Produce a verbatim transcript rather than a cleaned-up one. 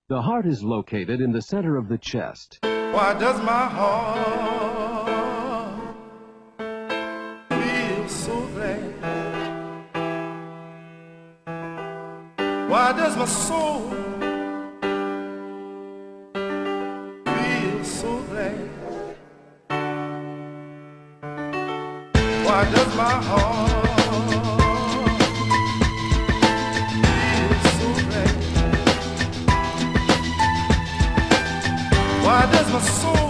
The heart is located in the center of the chest. Why does my heart feel so glad? Why does my soul feel so glad? Why does my heart Why does my soul